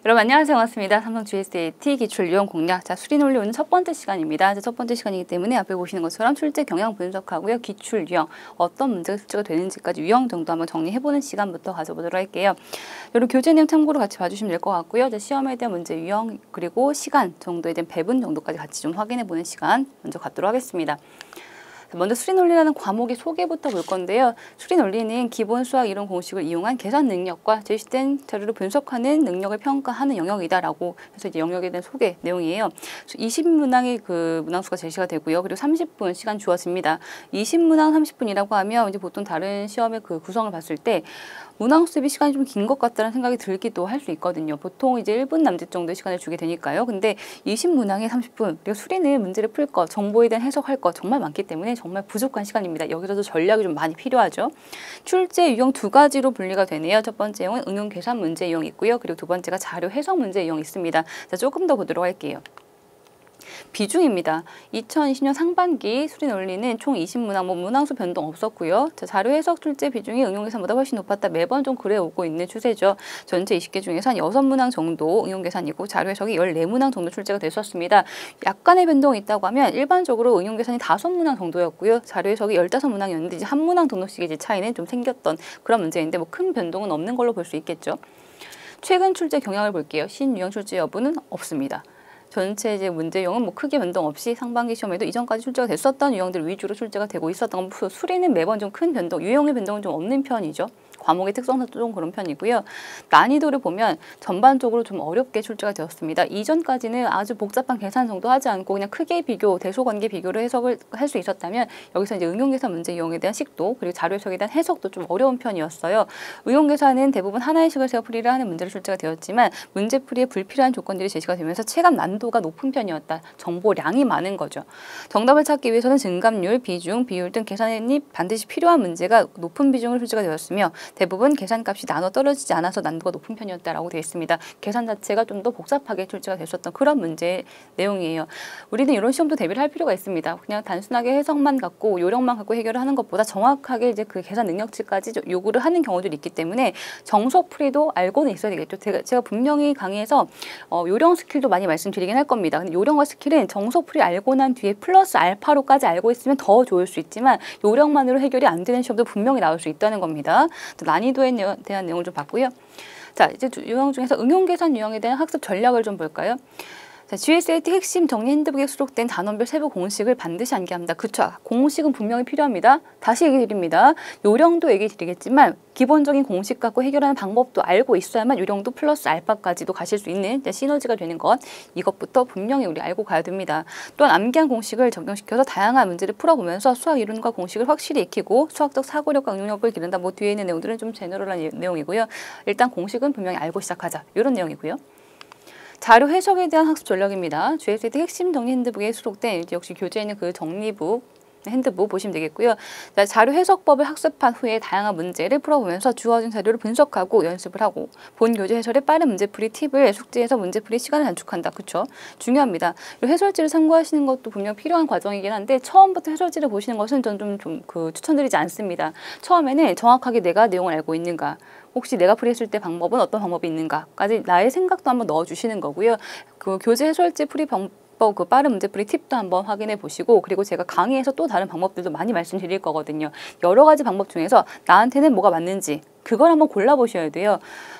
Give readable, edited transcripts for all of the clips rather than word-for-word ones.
여러분 안녕하세요. 반갑습니다. 삼성 GSAT 기출 유형 공략. 자, 수리 논리 오늘 첫 번째 시간입니다. 첫 번째 시간이기 때문에 앞에 보시는 것처럼 출제 경향 분석하고요. 기출 유형, 어떤 문제가 출제가 되는지까지 유형 정도 한번 정리해보는 시간부터 가져보도록 할게요. 여러분 교재 내용 참고로 같이 봐주시면 될 것 같고요. 시험에 대한 문제 유형 그리고 시간 정도에 대한 배분 정도까지 같이 좀 확인해보는 시간 먼저 갖도록 하겠습니다. 먼저 수리논리라는 과목의 소개부터 볼 건데요. 수리논리는 기본 수학 이론 공식을 이용한 계산 능력과 제시된 자료를 분석하는 능력을 평가하는 영역이다라고 해서 이제 영역에 대한 소개 내용이에요. 20문항의 그 문항수가 제시가 되고요. 그리고 30분 시간 주어집니다. 20문항 30분이라고 하면 이제 보통 다른 시험의 그 구성을 봤을 때 문항 수습이 시간이 좀 긴 것 같다는 생각이 들기도 할 수 있거든요. 보통 이제 1분 남짓 정도의 시간을 주게 되니까요. 근데 20문항에 30분, 그리고 수리는 문제를 풀 것, 정보에 대한 해석할 것 정말 많기 때문에 정말 부족한 시간입니다. 여기서도 전략이 좀 많이 필요하죠. 출제 유형 두 가지로 분리가 되네요. 첫 번째 유형은 응용 계산 문제 유형이 있고요. 그리고 두 번째가 자료 해석 문제 유형이 있습니다. 자, 조금 더 보도록 할게요. 비중입니다. 2020년 상반기 수리 논리는 총 20문항, 문항수 변동 없었고요. 자, 자료 해석 출제 비중이 응용 계산보다 훨씬 높았다. 매번 좀 그래 오고 있는 추세죠. 전체 20개 중에서 한 6문항 정도 응용 계산이고 자료 해석이 14문항 정도 출제가 됐었습니다. 약간의 변동이 있다고 하면 일반적으로 응용 계산이 5문항 정도였고요. 자료 해석이 15문항이었는데 이제 1문항 정도씩의 이제 차이는 좀 생겼던 그런 문제인데 뭐 큰 변동은 없는 걸로 볼 수 있겠죠. 최근 출제 경향을 볼게요. 신유형 출제 여부는 없습니다. 전체 이제 문제용은 뭐 크게 변동 없이 상반기 시험에도 이전까지 출제가 됐었던 유형들 위주로 출제가 되고 있었던 건 수리는 매번 좀 큰 변동, 유형의 변동은 좀 없는 편이죠. 과목의 특성상도 좀 그런 편이고요. 난이도를 보면 전반적으로 좀 어렵게 출제가 되었습니다. 이전까지는 아주 복잡한 계산 정도 하지 않고 그냥 크게 비교, 대소관계 비교를 해석을 할 수 있었다면 여기서 이제 응용계산 문제 유형에 대한 식도 그리고 자료 해석에 대한 해석도 좀 어려운 편이었어요. 응용계산은 대부분 하나의 식을 세워 풀이를 하는 문제로 출제가 되었지만 문제풀이에 불필요한 조건들이 제시가 되면서 체감 난도가 높은 편이었다. 정보량이 많은 거죠. 정답을 찾기 위해서는 증감률, 비중, 비율 등 계산이 반드시 필요한 문제가 높은 비중으로 출제가 되었으며 대부분 계산값이 나눠 떨어지지 않아서 난도가 높은 편이었다라고 되어 있습니다. 계산 자체가 좀 더 복잡하게 출제가 됐었던 그런 문제 내용이에요. 우리는 이런 시험도 대비를 할 필요가 있습니다. 그냥 단순하게 해석만 갖고 요령만 갖고 해결을 하는 것보다 정확하게 이제 그 계산 능력치까지 요구를 하는 경우들이 있기 때문에 정석풀이도 알고는 있어야 되겠죠. 제가 분명히 강의에서 요령 스킬도 많이 말씀드리긴 할 겁니다. 근데 요령과 스킬은 정석풀이 알고 난 뒤에 플러스 알파로까지 알고 있으면 더 좋을 수 있지만 요령만으로 해결이 안 되는 시험도 분명히 나올 수 있다는 겁니다. 난이도에 대한 내용을 좀 봤고요. 자, 이제 유형 중에서 응용 계산 유형에 대한 학습 전략을 좀 볼까요? 자, GSAT 핵심 정리 핸드북에 수록된 단원별 세부 공식을 반드시 암기합니다. 그쵸? 공식은 분명히 필요합니다. 다시 얘기 드립니다. 요령도 얘기 드리겠지만 기본적인 공식 갖고 해결하는 방법도 알고 있어야만 요령도 플러스 알파까지도 가실 수 있는 시너지가 되는 것, 이것부터 분명히 우리 알고 가야 됩니다. 또한 암기한 공식을 적용시켜서 다양한 문제를 풀어보면서 수학 이론과 공식을 확실히 익히고 수학적 사고력과 응용력을 기른다. 뭐 뒤에 있는 내용들은 좀 제너럴한 내용이고요. 일단 공식은 분명히 알고 시작하자. 이런 내용이고요. 자료 해석에 대한 학습 전략입니다. GSAT 핵심 정리 핸드북에 수록된 역시 교재에 있는 그 정리북 핸드북 보시면 되겠고요. 자, 자료 해석법을 학습한 후에 다양한 문제를 풀어보면서 주어진 자료를 분석하고 연습을 하고 본 교재 해설의 빠른 문제풀이 팁을 숙지해서 문제풀이 시간을 단축한다. 그렇죠? 중요합니다. 이 해설지를 참고하시는 것도 분명 필요한 과정이긴 한데 처음부터 해설지를 보시는 것은 저는 좀 추천드리지 않습니다. 처음에는 정확하게 내가 내용을 알고 있는가, 혹시 내가 풀이했을 때 방법은 어떤 방법이 있는가까지 나의 생각도 한번 넣어주시는 거고요. 그 교재 해설지 풀이 그 빠른 문제풀이 팁도 한번 확인해 보시고 그리고 제가 강의에서 또 다른 방법들도 많이 말씀드릴 거거든요. 여러 가지 방법 중에서 나한테는 뭐가 맞는지 그걸 한번 골라보셔야 돼요.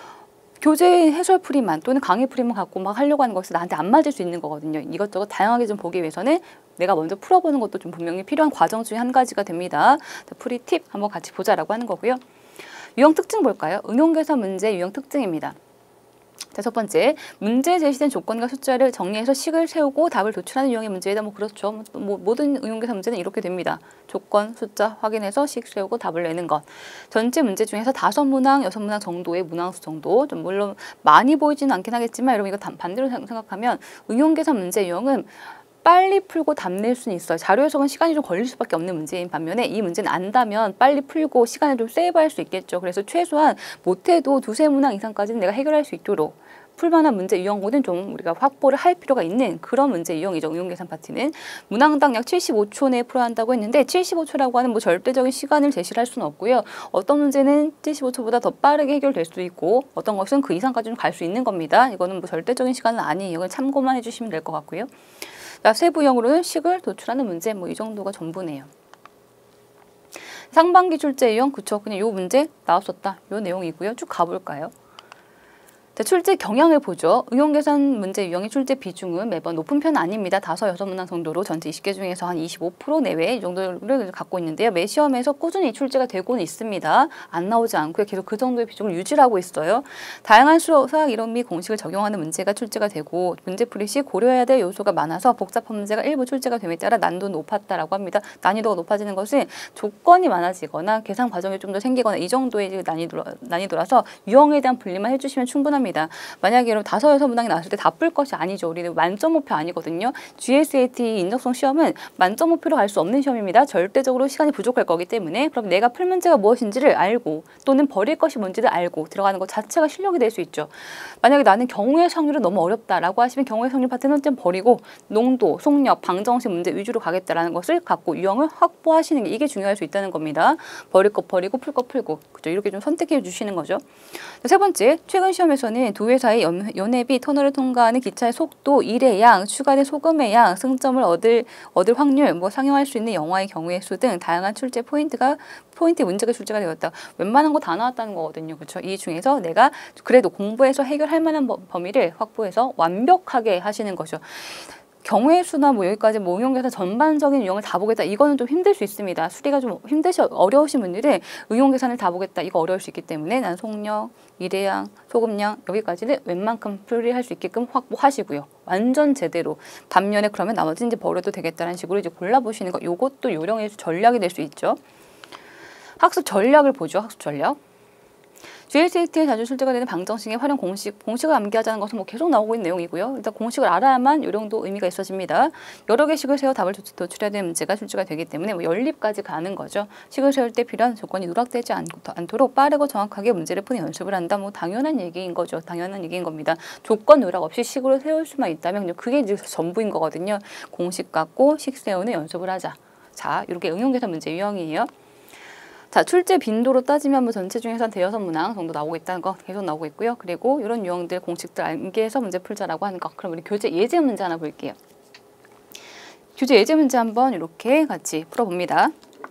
교재 해설풀이만 또는 강의풀이만 갖고 막 하려고 하는 것이 나한테 안 맞을 수 있는 거거든요. 이것저것 다양하게 좀 보기 위해서는 내가 먼저 풀어보는 것도 좀 분명히 필요한 과정 중에 한 가지가 됩니다. 풀이 팁 한번 같이 보자라고 하는 거고요. 유형 특징 볼까요? 응용계산 문제 유형 특징입니다. 자, 첫 번째, 문제에 제시된 조건과 숫자를 정리해서 식을 세우고 답을 도출하는 유형의 문제이다. 뭐 그렇죠. 모든 응용계산 문제는 이렇게 됩니다. 조건, 숫자 확인해서 식 세우고 답을 내는 것. 전체 문제 중에서 5문항, 6문항 정도의 문항수 정도. 좀 물론 많이 보이지는 않긴 하겠지만 여러분 이거 반대로 생각하면 응용계산 문제 유형은 빨리 풀고 답낼 수는 있어요. 자료 해석은 시간이 좀 걸릴 수밖에 없는 문제인 반면에 이 문제는 안다면 빨리 풀고 시간을 좀 세이브할 수 있겠죠. 그래서 최소한 못해도 두세 문항 이상까지는 내가 해결할 수 있도록 풀만한 문제 유형고는 좀 우리가 확보를 할 필요가 있는 그런 문제 유형이죠. 응용계산 파트는 문항당 약 75초 내에 풀어야 한다고 했는데 75초라고 하는 뭐 절대적인 시간을 제시를 할 수는 없고요. 어떤 문제는 75초보다 더 빠르게 해결될 수도 있고 어떤 것은 그 이상까지는 갈 수 있는 겁니다. 이거는 뭐 절대적인 시간은 아니에요. 이건 참고만 해주시면 될 것 같고요. 세부형으로는 식을 도출하는 문제 뭐 이 정도가 전부네요. 상반기 출제 유형 그쵸. 그냥 요 문제 나왔었다. 요 내용이고요. 쭉 가볼까요? 자, 출제 경향을 보죠. 응용계산 문제 유형의 출제 비중은 매번 높은 편은 아닙니다. 5, 6문항 정도로 전체 20개 중에서 한 25% 내외 이 정도를 갖고 있는데요. 매 시험에서 꾸준히 출제가 되고는 있습니다. 안 나오지 않고요. 계속 그 정도의 비중을 유지하고 있어요. 다양한 수학 이론 및 공식을 적용하는 문제가 출제가 되고 문제풀이 시 고려해야 될 요소가 많아서 복잡한 문제가 일부 출제가 됨에 따라 난도는 높았다라고 합니다. 난이도가 높아지는 것은 조건이 많아지거나 계산 과정이 좀 더 생기거나 이 정도의 난이도라서 유형에 대한 분리만 해주시면 충분합니다. 만약에 여러분 5, 6문항이 나왔을 때 다 풀 것이 아니죠. 우리는 만점 목표 아니거든요. GSAT 인적성 시험은 만점 목표로 갈 수 없는 시험입니다. 절대적으로 시간이 부족할 거기 때문에 그럼 내가 풀 문제가 무엇인지를 알고 또는 버릴 것이 뭔지를 알고 들어가는 것 자체가 실력이 될 수 있죠. 만약에 나는 경우의 확률은 너무 어렵다라고 하시면 경우의 확률 파트는 좀 버리고 농도, 속력, 방정식 문제 위주로 가겠다라는 것을 갖고 유형을 확보하시는 게 이게 중요할 수 있다는 겁니다. 버릴 것 버리고 풀 것 풀고 그죠? 이렇게 좀 선택해 주시는 거죠. 세 번째, 최근 시험에서는 두 회사의 연회비 터널을 통과하는 기차의 속도, 일의 양, 추가된 소금의 양, 승점을 얻을 확률, 뭐 상용할 수 있는 영화의 경우의 수 등 다양한 출제 포인트 문제가 출제가 되었다. 웬만한 거 다 나왔다는 거거든요. 그렇죠? 이 중에서 내가 그래도 공부해서 해결할 만한 범위를 확보해서 완벽하게 하시는 거죠. 경우의 수나 뭐 여기까지 뭐 응용계산 전반적인 유형을 다 보겠다. 이거는 좀 힘들 수 있습니다. 수리가 좀 어려우신 분들은 응용계산을 다 보겠다. 이거 어려울 수 있기 때문에 난 속력, 일회양, 소금량 여기까지는 웬만큼 풀이할 수 있게끔 확보하시고요. 완전 제대로. 반면에 그러면 나머지는 이제 버려도 되겠다는 식으로 이제 골라보시는 거. 요것도 요령의 전략이 될 수 있죠. 학습 전략을 보죠. 학습 전략. GSAT에 자주 출제가 되는 방정식의 활용 공식을 암기하자는 것은 뭐 계속 나오고 있는 내용이고요. 일단 공식을 알아야만 요령도 의미가 있어집니다. 여러 개 식을 세워 답을 도출해야 되는 문제가 출제가 되기 때문에 뭐 연립까지 가는 거죠. 식을 세울 때 필요한 조건이 누락되지 않도록 빠르고 정확하게 문제를 푸는 연습을 한다. 뭐 당연한 얘기인 거죠. 당연한 얘기인 겁니다. 조건 누락 없이 식으로 세울 수만 있다면 그게 이제 전부인 거거든요. 공식 갖고 식 세우는 연습을 하자. 자, 이렇게 응용계산 문제 유형이에요. 자, 출제 빈도로 따지면 뭐 전체 중에서 한 5-6문항 정도 나오고 있다는 거 계속 나오고 있고요. 그리고 이런 유형들 공식들 암기해서 문제 풀자라고 하는 거. 그럼 우리 교재 예제 문제 하나 볼게요. 교재 예제 문제 한번 이렇게 같이 풀어봅니다.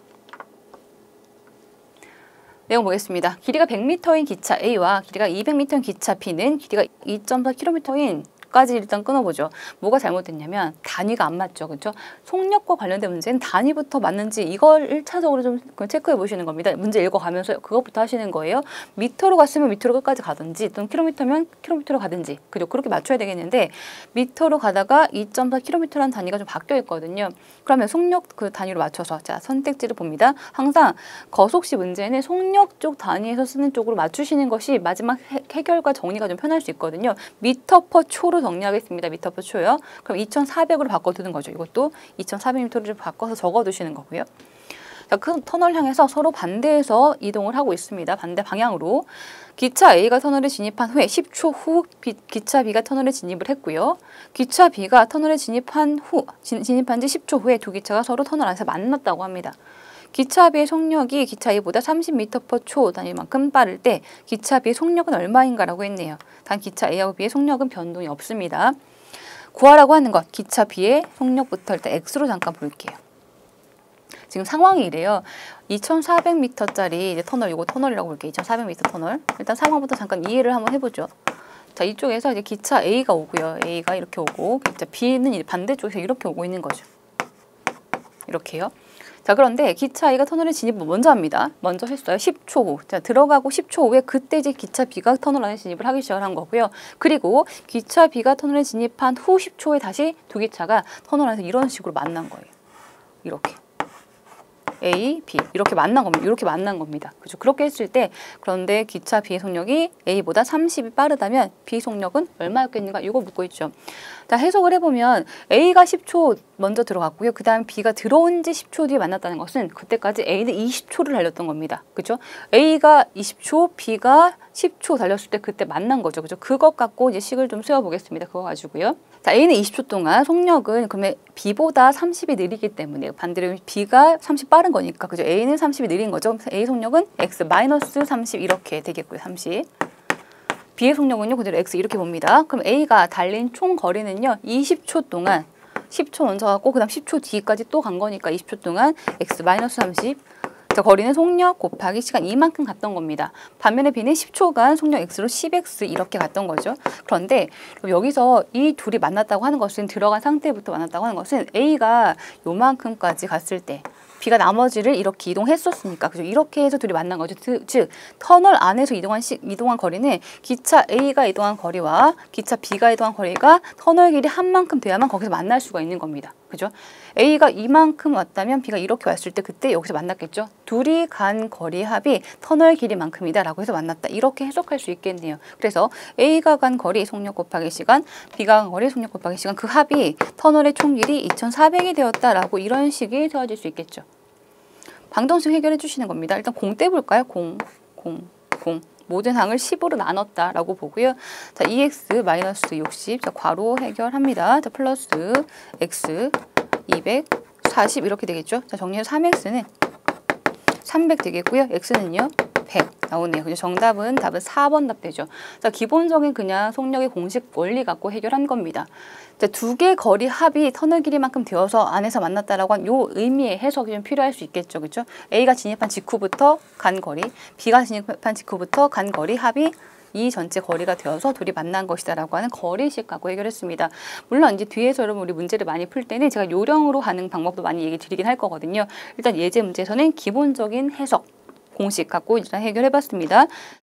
내용 보겠습니다. 길이가 100m인 기차 A와 길이가 200m인 기차 B는 길이가 2.4km인 까지 일단 끊어보죠. 뭐가 잘못됐냐면 단위가 안 맞죠. 그렇죠? 속력과 관련된 문제는 단위부터 맞는지 이걸 1차적으로 좀 체크해 보시는 겁니다. 문제 읽어가면서 그것부터 하시는 거예요. 미터로 갔으면 미터로 끝까지 가든지 또는 킬로미터면 킬로미터로 가든지 그죠? 그렇게 맞춰야 되겠는데 미터로 가다가 2.4km라는 단위가 좀 바뀌어 있거든요. 그러면 속력 그 단위로 맞춰서 자 선택지를 봅니다. 항상 거속시 문제는 속력 쪽 단위에서 쓰는 쪽으로 맞추시는 것이 마지막 해결과 정리가 좀 편할 수 있거든요. 미터 퍼 초로 정리하겠습니다. 미터 퍼 초요. 그럼 2,400으로 바꿔두는 거죠. 이것도 2,400m를 바꿔서 적어두시는 거고요. 자, 그 터널 향해서 서로 반대해서 이동을 하고 있습니다. 반대 방향으로. 기차 A가 터널에 진입한 후에 10초 후 기차 B가 터널에 진입을 했고요. 기차 B가 터널에 진입한 지 10초 후에 두 기차가 서로 터널 안에서 만났다고 합니다. 기차 B의 속력이 기차 A보다 30m/초 단위만큼 빠를 때 기차 B의 속력은 얼마인가라고 했네요. 단 기차 A하고 B의 속력은 변동이 없습니다. 구하라고 하는 것, 기차 B의 속력부터 일단 X로 잠깐 볼게요. 지금 상황이 이래요. 2,400m짜리 이제 터널, 이거 터널이라고 볼게요. 2,400m 터널. 일단 상황부터 잠깐 이해를 한번 해보죠. 자, 이쪽에서 이제 기차 A가 오고요. A가 이렇게 오고, 기차 B는 반대쪽에서 이렇게 오고 있는 거죠. 이렇게요. 자, 그런데 기차 A가 터널에 진입을 먼저 합니다. 먼저 했어요. 10초 후. 자, 들어가고 10초 후에 그때 이제 기차 B가 터널 안에 진입을 하기 시작을 한 거고요. 그리고 기차 B가 터널에 진입한 후 10초에 다시 두 기차가 터널 안에서 이런 식으로 만난 거예요. 이렇게. A, B 이렇게 만난 겁니다. 이렇게 만난 겁니다. 그죠? 그렇게 했을 때 그런데 기차 B의 속력이 A보다 30이 빠르다면 B 속력은 얼마였겠는가? 이거 묻고 있죠. 자, 해석을 해보면 A가 10초 먼저 들어갔고요. 그 다음 B가 들어온 지 10초 뒤에 만났다는 것은 그때까지 A는 20초를 달렸던 겁니다. 그죠? A가 20초, B가 10초 달렸을 때 그때 만난 거죠. 그죠? 그것 갖고 이제 식을 좀 세워보겠습니다. 그거 가지고요. 자, A는 20초 동안 속력은 그러면 B보다 30이 느리기 때문에 반대로 B가 30 빠른 거니까 그죠? A는 30이 느린 거죠. A 속력은 X 마이너스 30 이렇게 되겠고요. 30. B의 속력은요. 그대로 X 이렇게 봅니다. 그럼 A가 달린 총 거리는요. 20초 동안 10초 먼저 갔고 그 다음 10초 뒤까지 또 간 거니까 20초 동안 X 마이너스 30 자, 거리는 속력 곱하기 시간 이만큼 갔던 겁니다. 반면에 B는 10초간 속력 X로 10X 이렇게 갔던 거죠. 그런데 여기서 이 둘이 만났다고 하는 것은 들어간 상태부터 만났다고 하는 것은 A가 요만큼까지 갔을 때 B가 나머지를 이렇게 이동했었으니까 그죠? 이렇게 해서 둘이 만난 거죠. 즉 터널 안에서 이동한 거리는 기차 A가 이동한 거리와 기차 B가 이동한 거리가 터널 길이 한 만큼 돼야만 거기서 만날 수가 있는 겁니다. 그죠? A가 이만큼 왔다면 B가 이렇게 왔을 때 그때 여기서 만났겠죠. 둘이 간 거리 합이 터널 길이만큼이다 라고 해서 만났다. 이렇게 해석할 수 있겠네요. 그래서 A가 간 거리 속력 곱하기 시간, B가 간 거리 속력 곱하기 시간 그 합이 터널의 총 길이 2400이 되었다라고 이런 식이 세워질 수 있겠죠. 방정식 해결해 주시는 겁니다. 일단 공 떼볼까요? 공. 모든 항을 10으로 나눴다라고 보고요. 자, 2x 마이너스 60. 자, 괄호 해결합니다. 자, 플러스 x 240 이렇게 되겠죠. 자, 정리해서 3x는 300 되겠고요. x는요 100 나오네요. 그죠? 답은 4번 답 되죠. 자, 기본적인 그냥 속력의 공식 원리 갖고 해결한 겁니다. 자, 두 개 거리 합이 터널 길이만큼 되어서 안에서 만났다라고 한 요 의미의 해석이 좀 필요할 수 있겠죠. 그죠? A가 진입한 직후부터 간 거리, B가 진입한 직후부터 간 거리 합이 이 전체 거리가 되어서 둘이 만난 것이다라고 하는 거리식 갖고 해결했습니다. 물론 이제 뒤에서 여러분 우리 문제를 많이 풀 때는 제가 요령으로 하는 방법도 많이 얘기 드리긴 할 거거든요. 일단 예제 문제에서는 기본적인 해석 공식 갖고 일단 해결해봤습니다.